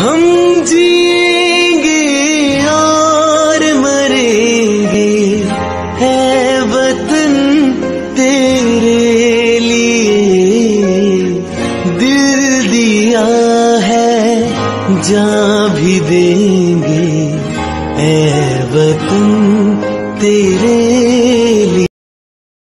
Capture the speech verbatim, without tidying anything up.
हम जिएंगे और मरेंगे, है वतन तेरे लिए। दिल दिया है जान भी देंगे, है वतन तेरे लिए।